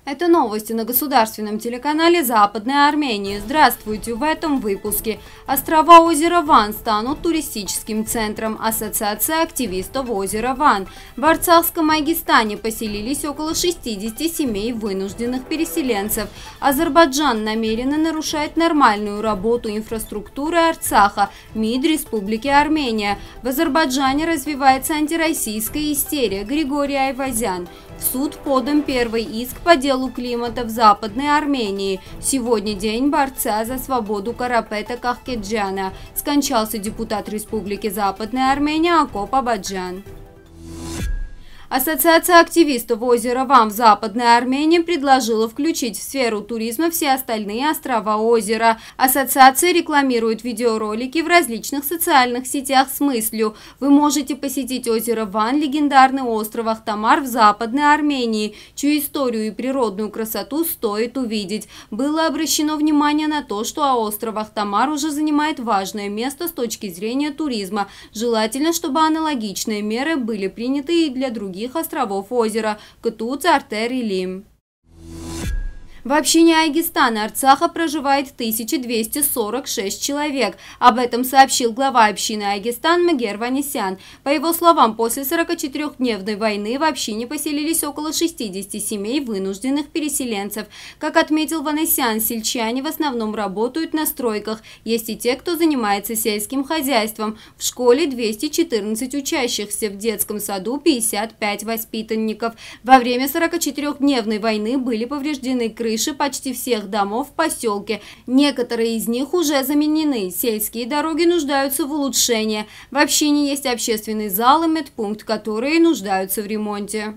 Это новости на государственном телеканале Западной Армении. Здравствуйте в этом выпуске. Острова озера Ван станут туристическим центром. Ассоциация активистов озера Ван. В Арцахском Айгистане поселились около 60 семей вынужденных переселенцев. Азербайджан намеренно нарушает нормальную работу инфраструктуры Арцаха. МИД Республики Армения. В Азербайджане развивается антироссийская истерия. Григорий Айвазян. В суд подан первый иск по делу климата в Западной Армении. Сегодня день борца за свободу Карапета Кахкеджана. Скончался депутат Республики Западная Армения Акоп Абаджан. Ассоциация активистов озера Ван в Западной Армении предложила включить в сферу туризма все остальные острова озера. Ассоциация рекламирует видеоролики в различных социальных сетях с мыслью: вы можете посетить озеро Ван, легендарный остров Ахтамар в Западной Армении, чью историю и природную красоту стоит увидеть. Было обращено внимание на то, что остров Ахтамар уже занимает важное место с точки зрения туризма. Желательно, чтобы аналогичные меры были приняты и для других островов озера – Кытуц, Артер и Лим. В общине Айгистана Арцаха проживает 1246 человек. Об этом сообщил глава общины Айгистан Мегер Ванесян. По его словам, после 44-дневной войны в общине поселились около 60 семей вынужденных переселенцев. Как отметил Ванесян, сельчане в основном работают на стройках. Есть и те, кто занимается сельским хозяйством. В школе 214 учащихся, в детском саду 55 воспитанников. Во время 44-дневной войны были повреждены крыши почти всех домов в поселке. Некоторые из них уже заменены. Сельские дороги нуждаются в улучшении. В общине есть общественный зал и медпункт, которые нуждаются в ремонте.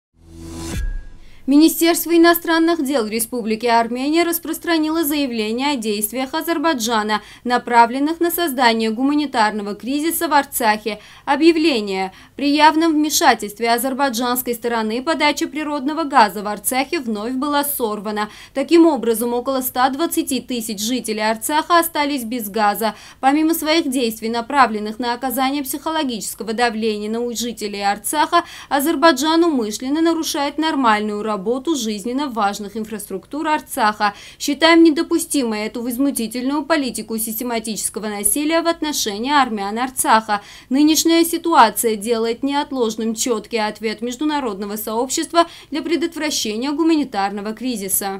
Министерство иностранных дел Республики Армения распространило заявление о действиях Азербайджана, направленных на создание гуманитарного кризиса в Арцахе. Объявление: при явном вмешательстве азербайджанской стороны подача природного газа в Арцахе вновь была сорвана. Таким образом, около 120 тысяч жителей Арцаха остались без газа. Помимо своих действий, направленных на оказание психологического давления на жителей Арцаха, Азербайджан умышленно нарушает нормальную работу жизненно важных инфраструктур Арцаха. Считаем недопустимой эту возмутительную политику систематического насилия в отношении армян Арцаха. Нынешняя ситуация делает неотложным четкий ответ международного сообщества для предотвращения гуманитарного кризиса.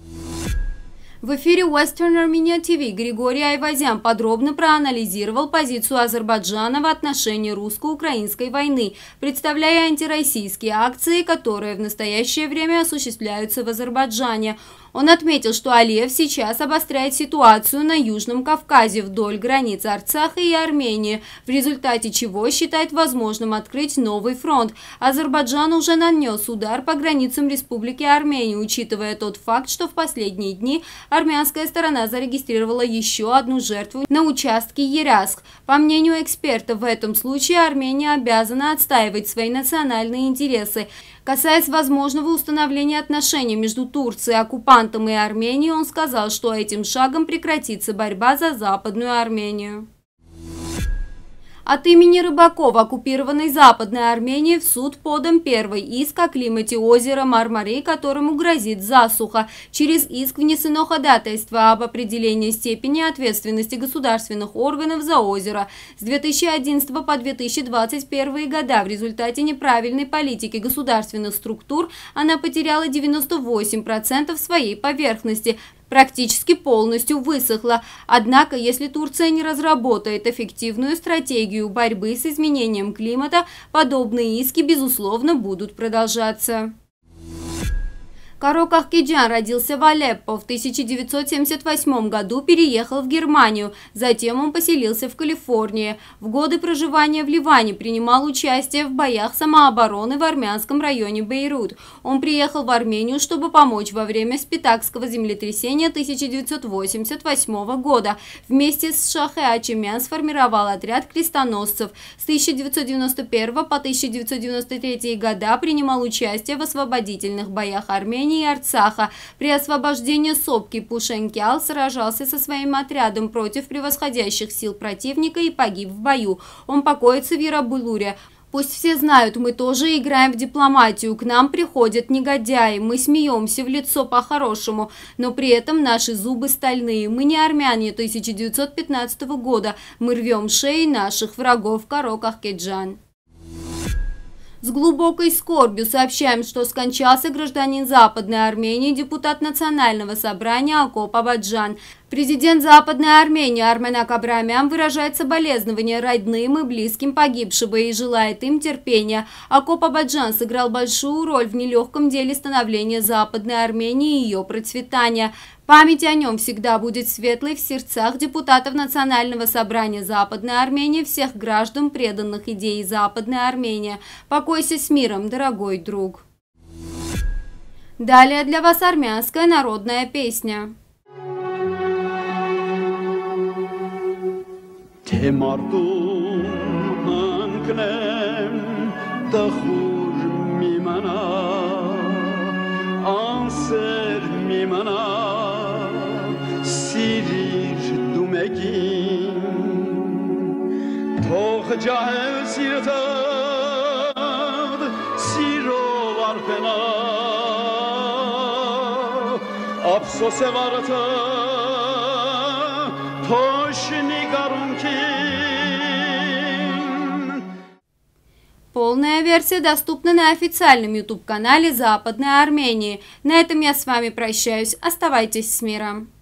В эфире Western Armenia TV Григорий Айвазян подробно проанализировал позицию Азербайджана в отношении русско-украинской войны, представляя антироссийские акции, которые в настоящее время осуществляются в Азербайджане. Он отметил, что Алиев сейчас обостряет ситуацию на Южном Кавказе вдоль границ Арцаха и Армении, в результате чего считает возможным открыть новый фронт. Азербайджан уже нанес удар по границам Республики Армения, учитывая тот факт, что в последние дни армянская сторона зарегистрировала еще одну жертву на участке Еряск. По мнению экспертов, в этом случае Армения обязана отстаивать свои национальные интересы. Касаясь возможного установления отношений между Турцией, оккупантом и Арменией, он сказал, что этим шагом прекратится борьба за Западную Армению. От имени рыбаков оккупированной Западной Армении в суд подан первый иск о климате озера Мармарей, которому грозит засуха. Через иск внесено ходатайство об определении степени ответственности государственных органов за озеро. С 2011 по 2021 года в результате неправильной политики государственных структур она потеряла 98% своей поверхности, практически полностью высохла. Однако, если Турция не разработает эффективную стратегию борьбы с изменением климата, подобные иски, безусловно, будут продолжаться. Каро Кахкеджан родился в Алеппо. В 1978 году переехал в Германию, затем он поселился в Калифорнии. В годы проживания в Ливане принимал участие в боях самообороны в армянском районе Бейрут. Он приехал в Армению, чтобы помочь во время Спитакского землетрясения 1988 года. Вместе с Шахе Ачемян сформировал отряд крестоносцев. С 1991 по 1993 года принимал участие в освободительных боях Армении и Арцаха. При освобождении Сопки Пушенкял сражался со своим отрядом против превосходящих сил противника и погиб в бою. Он покоится в Ярабулуре. Пусть все знают, мы тоже играем в дипломатию, к нам приходят негодяи, мы смеемся в лицо по-хорошему, но при этом наши зубы стальные, мы не армяне 1915 года, мы рвем шеи наших врагов Каро-Кахкеджан. С глубокой скорбью сообщаем, что скончался гражданин Западной Армении, депутат Национального собрания Акоп Абаджан. Президент Западной Армении Арменак Абрамян выражает соболезнования родным и близким погибшего и желает им терпения. Акоп Абаджан сыграл большую роль в нелегком деле становления Западной Армении и ее процветания. Память о нем всегда будет светлой в сердцах депутатов Национального собрания Западной Армении, всех граждан, преданных идее Западной Армении. Покойся с миром, дорогой друг. Далее для вас армянская народная песня. Թող ջահել սիրտդ սիրով արփենա ափսոս է վարդը թոշնի գարունքին. Полная версия доступна на официальном YouTube-канале Западной Армении. На этом я с вами прощаюсь. Оставайтесь с миром.